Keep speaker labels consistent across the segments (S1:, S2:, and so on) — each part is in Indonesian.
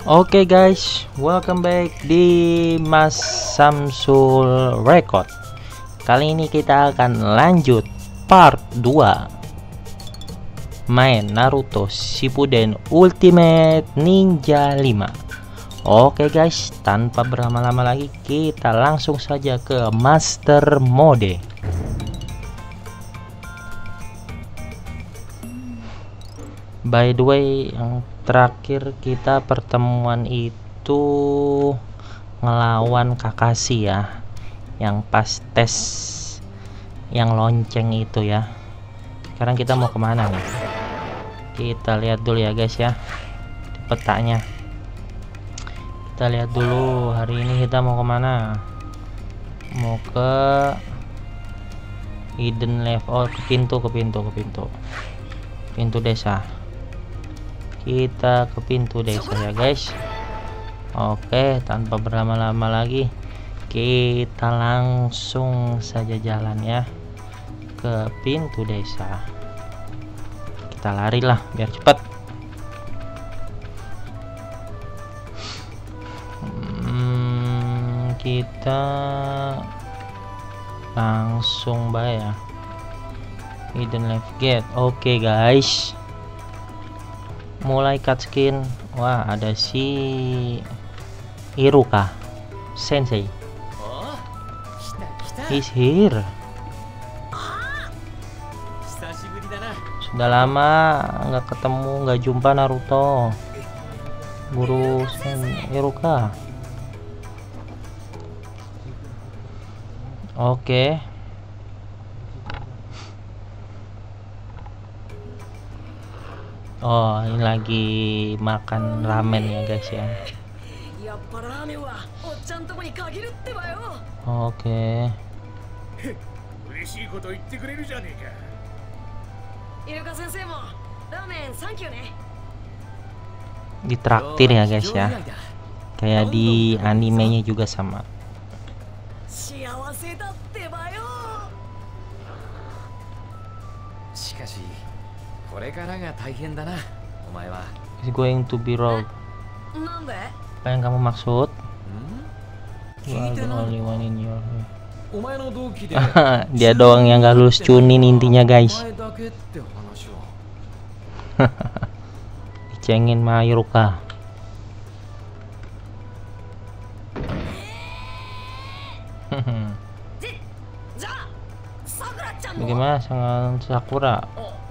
S1: Oke guys, welcome back di Mas Samsul Record. Kali ini kita akan lanjut part 2 main Naruto Shippuden Ultimate Ninja 5. Oke guys, tanpa berlama-lama lagi kita langsung saja ke Master Mode. By the way, yang terakhir kita pertemuan itu ngelawan Kakashi ya, yang pas tes yang lonceng itu ya. Sekarang kita mau kemana nih? Kita lihat dulu ya guys ya, di petanya. Kita lihat dulu hari ini kita mau kemana. Mau ke hidden level, ke pintu desa. Kita ke pintu desa ya guys. Oke, tanpa berlama-lama lagi kita langsung saja jalan ya ke pintu desa. Kita larilah biar cepat. Kita langsung bayar hidden left gate. Oke guys, mulai cutscene. Wah, ada si Iruka Sensei. He's here. Sudah lama nggak ketemu, nggak jumpa Naruto, guru Iruka. Oke. Oh, ini lagi makan ramen ya guys ya. Oke. Ditraktir ya guys ya. Kayak di animenya juga sama. It's going to be rough. Apa yang kamu maksud? You are the only one in your dia doang yang gak lulus Chunin intinya guys. Dicengin sama Iruka. Bagaimana dengan Sakura?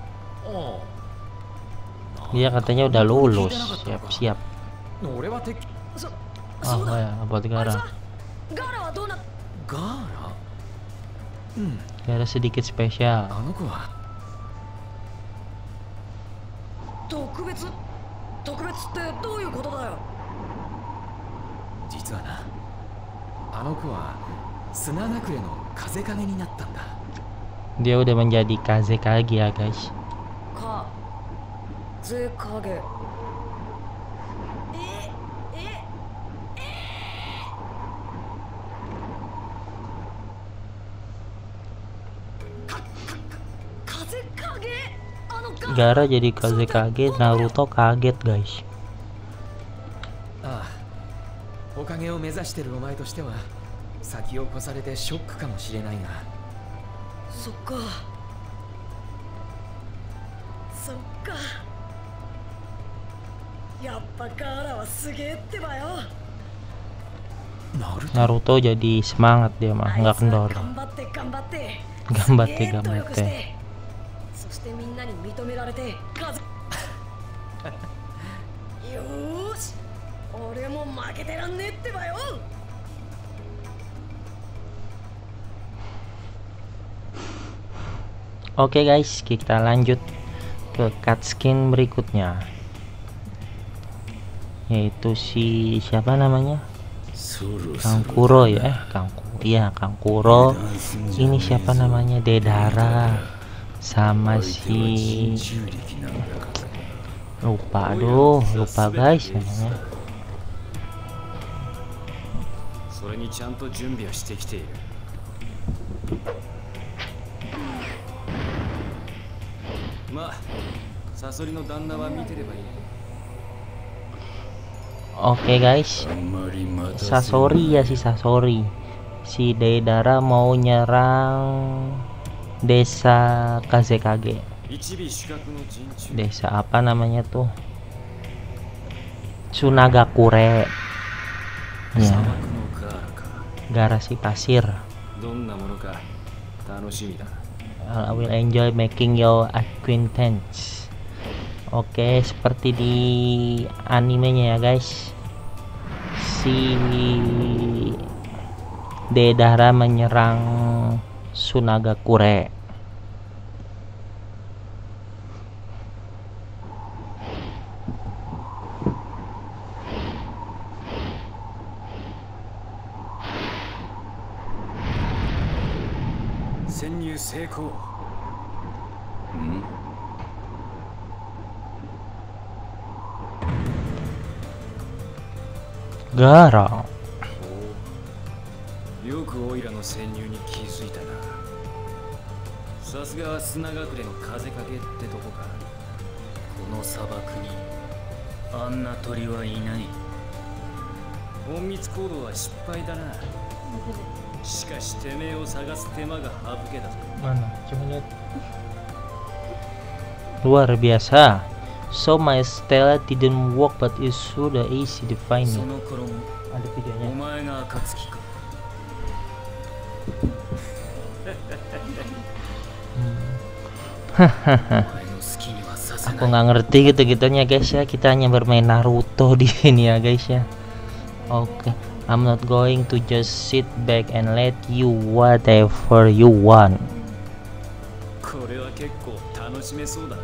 S1: Dia katanya udah lulus, siap-siap. Oh ya, buat Gara. Gara sedikit spesial. Dia udah menjadi Kazekage ya guys. Gara jadi Kazekage, Naruto kaget guys. Naruto jadi semangat dia mah, nggak kendor. Gambate. Oke guys, kita lanjut ke cutscene berikutnya, yaitu si siapa namanya, Kankuro ya, Kankuro. Ini siapa namanya, Dedara sama si lupa guys namanya. Oke guys, Sasori ya, si Sasori, si Deidara mau nyerang desa Kazekage. Desa apa namanya tuh? Tsunagakure ya, garasi pasir. I will enjoy making your acquaintance. Oke, seperti di animenya ya guys, si Deidara menyerang Tsunagakure. Gara.
S2: よくオイラの潜入に気づいたな。さすがは砂隠れの風かけってとこか。この砂漠にあんな鳥はいない。隠密行動は失敗だな。しかしてめえを探す手間が省けたぞ。
S1: Mana? Coba lihat. Luar biasa. So my style didn't work, but it's so easy to find it.
S2: その頃も
S1: Ada
S2: お
S1: videonya.
S2: 前が暁か。
S1: Aku nggak ngerti gitu-gitunya guys ya. Kita hanya bermain Naruto di sini ya guys ya. Oke, I'm not going to just sit back and let you whatever you want.
S2: これは結構楽しめそうだ。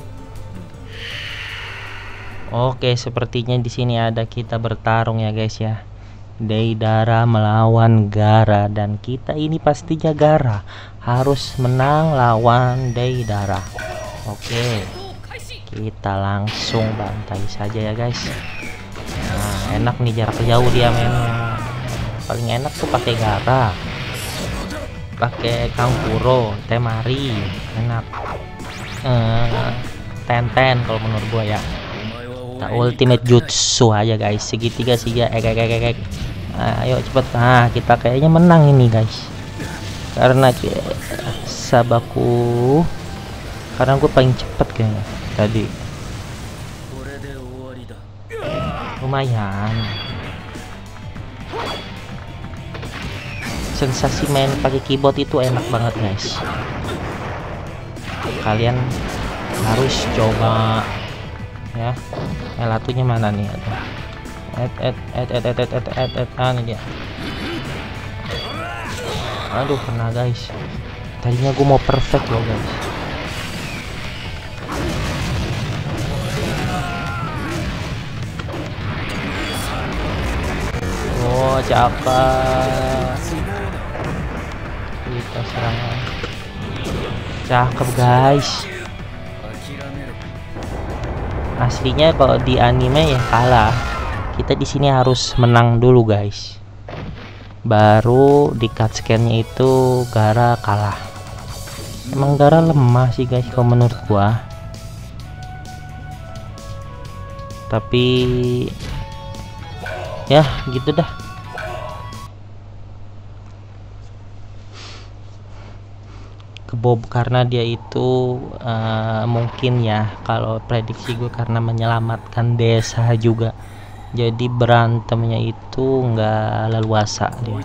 S1: Oke, sepertinya di sini ada kita bertarung ya guys ya. Deidara melawan Gara, dan kita ini pastinya Gara harus menang lawan Deidara. Oke, kita langsung bantai saja ya guys. Nah, enak nih jarak jauh dia mainnya. Paling enak tuh pakai Gara, pakai Kankuro, Temari, enak. Tenten kalau menurut gua ya. Kita ultimate jutsu aja guys, segitiga siga, ayo cepet. Nah, kita kayaknya menang ini guys, karena sabaku, karena gue paling cepet kayaknya tadi. Lumayan, sensasi main pakai keyboard itu enak banget guys. Kalian harus coba ya. Latunya mana nih? Ini dia. Aduh, kena guys. Tadinya gue mau perfect loh guys. Oh, cakep. Kita serangan. Cakep guys. Aslinya kalau di anime ya kalah. Kita di sini harus menang dulu guys. Baru di cutscene-nya itu Gara kalah. Emang Gara lemah sih guys kalau menurut gua. Tapi ya gitu dah. Bob karena dia itu mungkin ya, kalau prediksi gue karena menyelamatkan desa juga, jadi berantemnya itu nggak leluasa dia.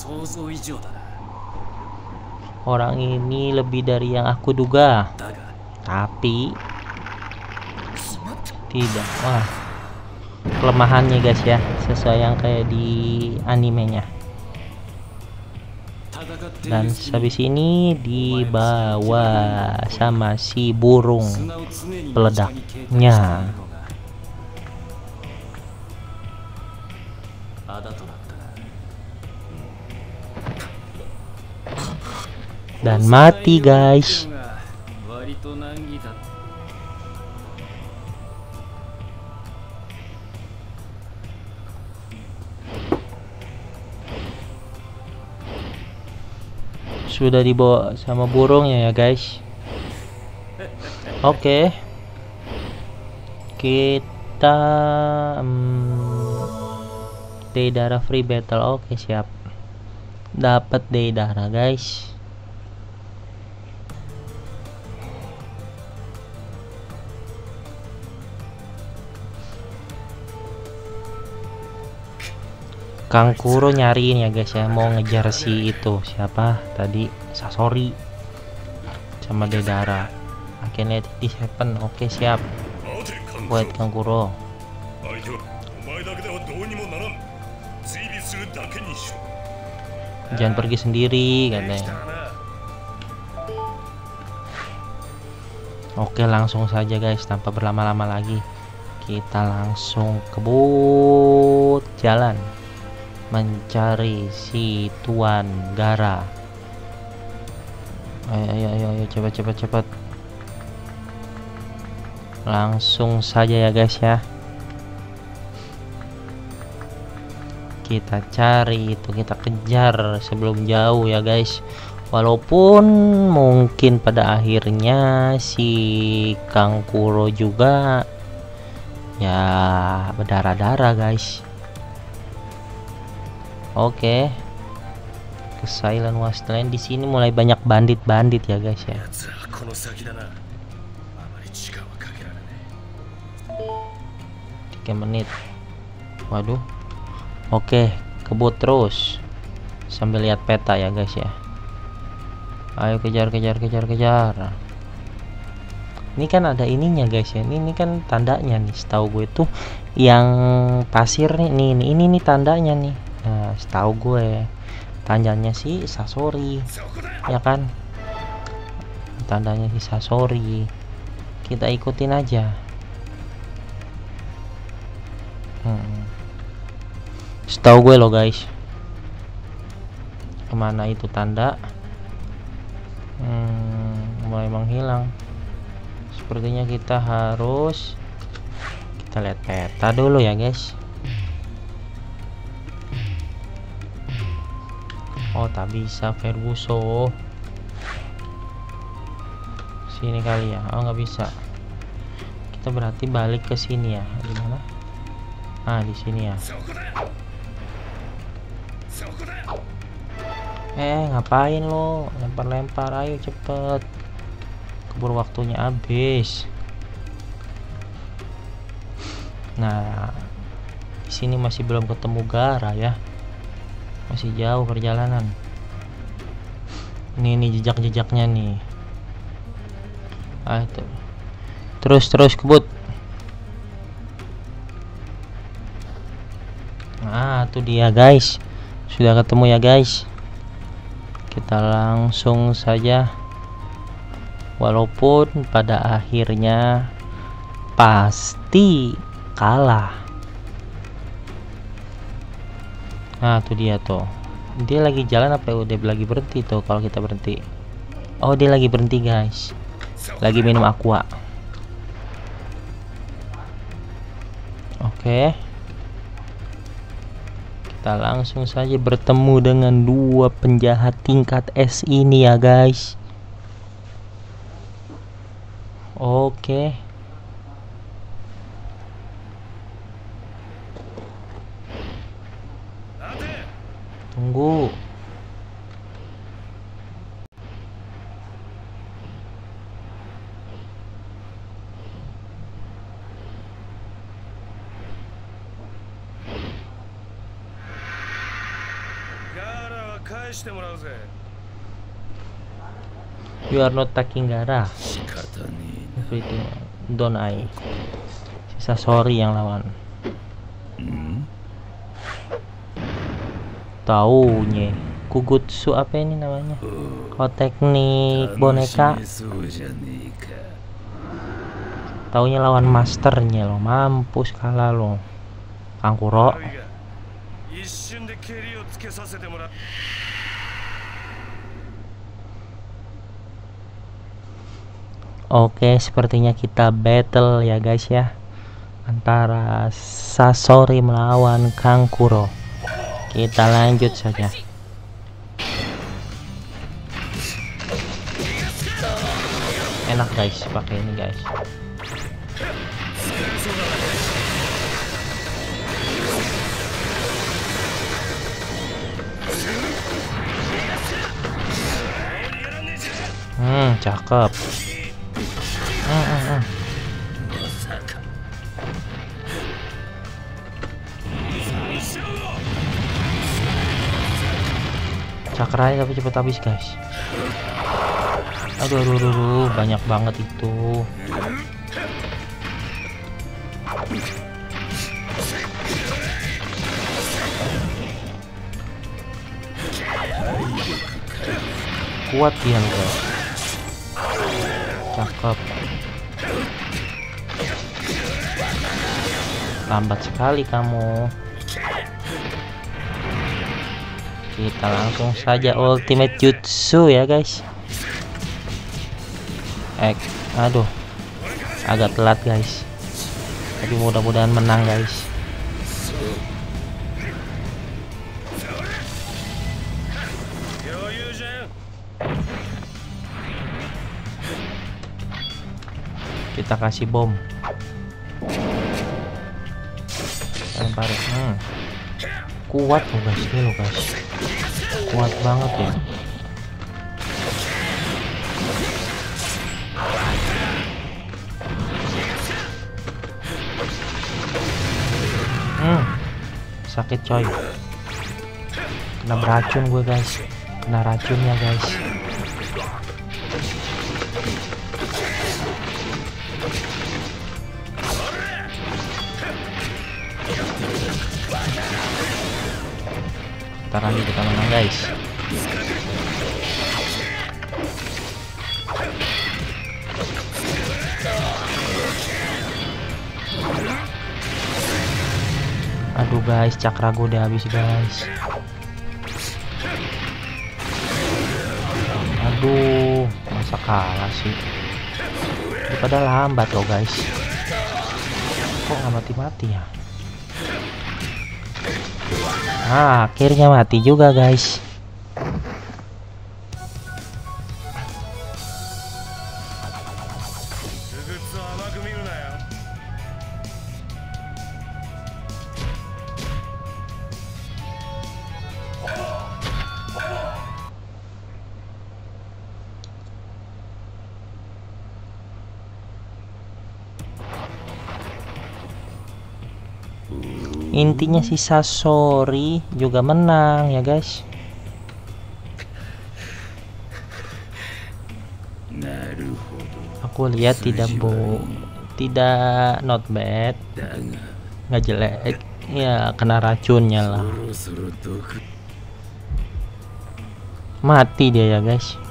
S1: Orang ini lebih dari yang aku duga, tapi tidak. Wah, kelemahannya guys ya, sesuai yang kayak di animenya. Dan habis ini dibawa sama si burung peledaknya. Dan mati guys. Sudah dibawa sama burungnya ya guys. Oke. Kita Deidara free battle. Oke, siap. Dapat Deidara, guys. Kang Kuro nyariin ya guys ya, mau ngejar si itu siapa tadi, Sasori sama Deidara. Akhirnya di Seven. Oke, siap buat Kang Kuro. Jangan pergi sendiri katanya. Oke, langsung saja guys, tanpa berlama-lama lagi kita langsung kebut jalan mencari si Tuan Gaara. Ayo, cepat. Langsung saja ya guys ya. Kita cari itu, kita kejar sebelum jauh ya guys. Walaupun mungkin pada akhirnya si Kang Kuro juga ya berdarah-darah guys. Oke, ke Silent Wasteland. Di sini mulai banyak bandit-bandit ya guys ya. 3 menit. Waduh. Oke, kebut terus sambil lihat peta ya guys ya. Ayo kejar. Ini kan ada ininya guys ya. Ini kan tandanya nih. Setahu gue tuh yang pasir nih. Ini tandanya nih. Nah, setahu gue tandanya si Sasori, ya kan? Tandanya si Sasori. Kita ikutin aja. Setahu gue loh guys. Kemana itu tanda? Mulai menghilang. Sepertinya kita harus lihat peta dulu ya guys. Oh, tak bisa Ferguso. Sini kali ya. Oh, nggak bisa. Kita berarti balik ke sini ya. Di mana? Ah, di sini ya. Ngapain lo? Lempar-lempar, ayo cepet. Keburu waktunya habis. Nah, di sini masih belum ketemu Gaara ya. Masih jauh perjalanan. Ini jejak-jejaknya nih. Itu. Terus kebut. Nah, itu dia guys. Sudah ketemu ya guys. Kita langsung saja. Walaupun pada akhirnya pasti kalah. Nah, tuh dia tuh. Dia lagi jalan apa udah lagi berhenti tuh kalau kita berhenti? Oh, dia lagi berhenti guys. Lagi minum aqua. Oke. Kita langsung saja bertemu dengan 2 penjahat tingkat S ini ya guys. Oke. Tunggu. You are not taking Gaara. Everything don't I. Sisa sorry yang lawan. Taunya Kugutsu apa ini namanya? Oh, teknik boneka. Taunya lawan masternya lo. Mampus kalah lo, Kang Kuro. Oke, sepertinya kita battle ya guys ya, antara Sasori melawan Kang Kuro. Kita lanjut saja. Enak guys pakai ini guys. Cakep. Cakranya tapi cepet habis guys. Aduh, banyak banget itu. Kuat dia guys. Cakep. Lambat sekali kamu. Kita langsung saja ultimate jutsu ya guys. Aduh, agak telat guys. Tapi mudah-mudahan menang guys. Kita kasih bom. Lemparin. Kuat loh guys, ini loh guys. Kuat banget ya. Sakit coy. Kena beracun gue guys. Kena racunnya guys. Ntar lagi kita menang guys. Aduh guys, cakra gue udah habis guys. Aduh, masa kalah sih. Daripada lambat loh guys. Kok nggak mati-mati ya? Akhirnya mati juga guys. Intinya si Sasori juga menang ya guys. Aku lihat tidak not bad, nggak jelek ya, kena racunnya lah. Mati dia ya guys.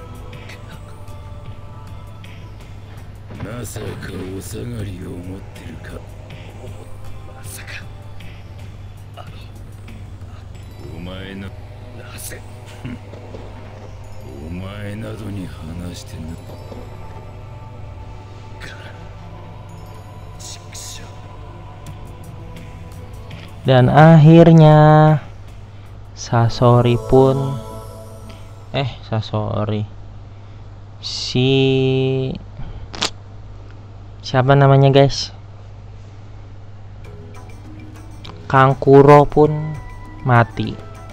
S1: Dan akhirnya Sasori pun siapa namanya guys, Kankuro pun mati.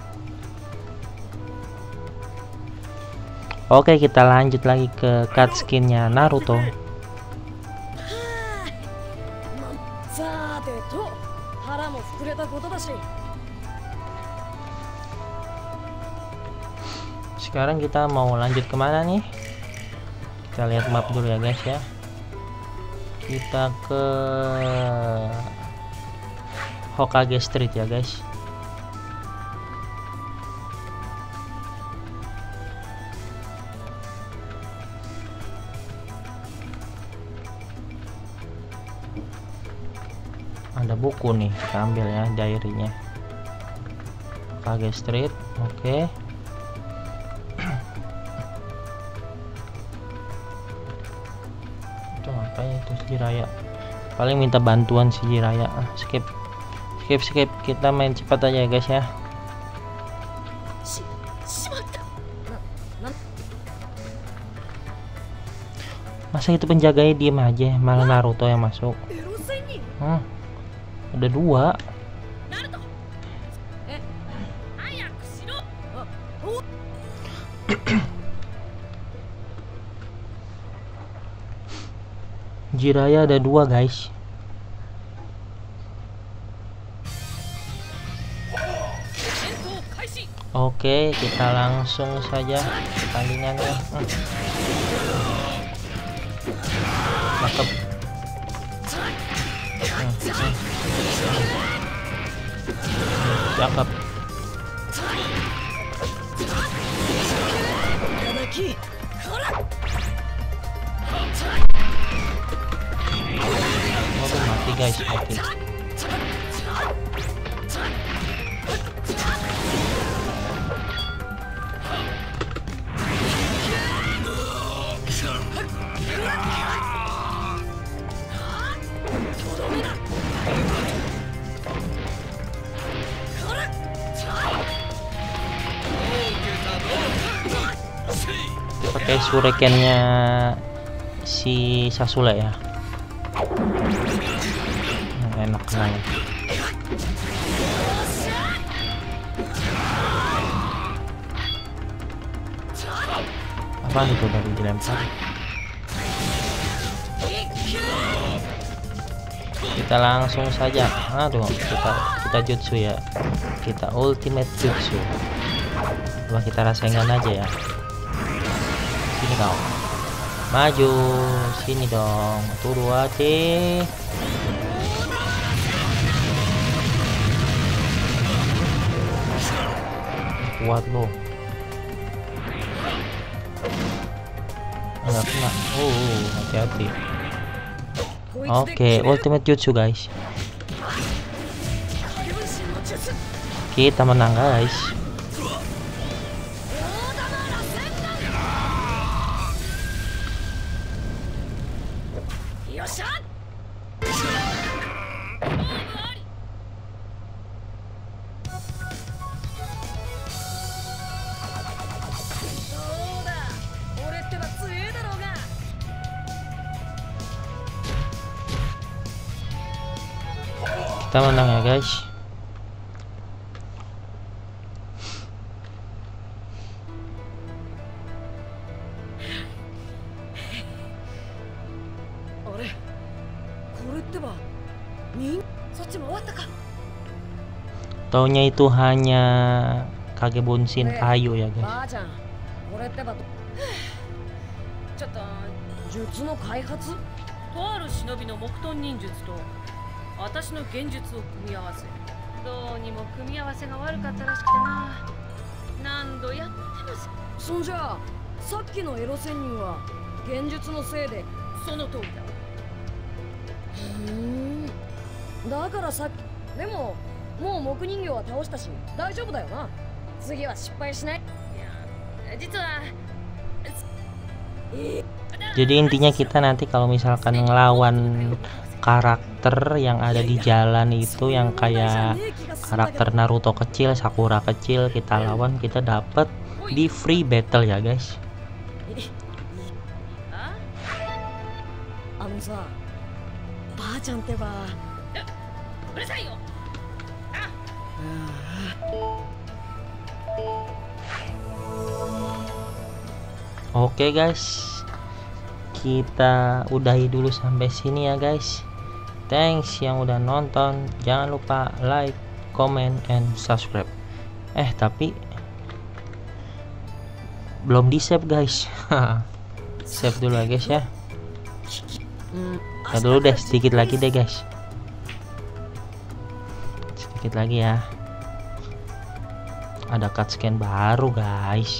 S1: Oke, kita lanjut lagi ke cutscene-nya Naruto. Sekarang kita mau lanjut kemana nih? Kita lihat map dulu ya guys ya. Kita ke Hokage Street ya guys. Ada buku nih, kita ambil ya diary-nya. Hokage Street, oke. Itu ngapain itu si Jiraiya? Paling minta bantuan si Jiraiya. Skip. Kita main cepat aja ya guys ya. Masa itu penjaganya diem aja, malah Naruto yang masuk. Ada dua. Jiraiya ada 2 guys. Oke, kita langsung saja pertandingannya. Cakep. Cakep. Oh, mati guys, mati. Pakai shurikennya si Sasula ya. Enak banget. Apa itu baru dilempar? Kita langsung saja. Aduh, kita jutsu ya. Kita ultimate jutsu. Coba kita rasain aja ya. Sini kau. Maju, sini dong. Turu hati. Kuat lo. Enggak kena. Hati-hati. Oke, ultimate jutsu guys. Kita menang guys. Kita menang ya guys. Taunya itu hanya Kagebonshin kayu ya guys.
S3: 私の現実を組み合わせ、どうにも組み合わせが悪かったらしくてな。何度やってもそんじゃあさっきのエロ仙人は現実のせいで。その通りだ。だからさっきでももう木人形は倒したし大丈夫だよな。次は失敗しない。いや実は
S1: jadi intinya kita nanti kalau misalkan ngelawan karakter yang ada di jalan itu yang kayak karakter Naruto kecil, Sakura kecil, kita lawan, kita dapat di free battle ya guys. Oke guys, kita udahi dulu sampai sini ya guys. Thanks yang udah nonton. Jangan lupa like, comment, and subscribe. Tapi belum di save guys. Save dulu ya guys ya. Dulu deh, sedikit lagi deh guys. Sedikit lagi ya. Ada cutscene baru guys.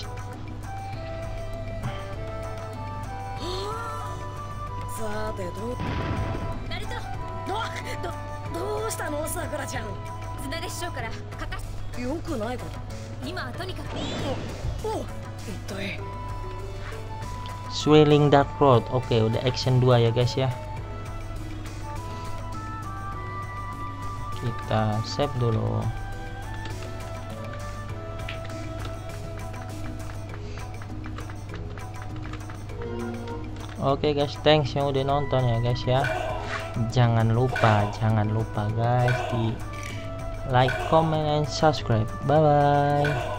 S1: Swirling Dark Road. Oke, udah action 2 ya guys ya. Kita save dulu. Oke guys, thanks yang udah nonton ya guys ya. Jangan lupa guys di like, comment, and subscribe. Bye bye.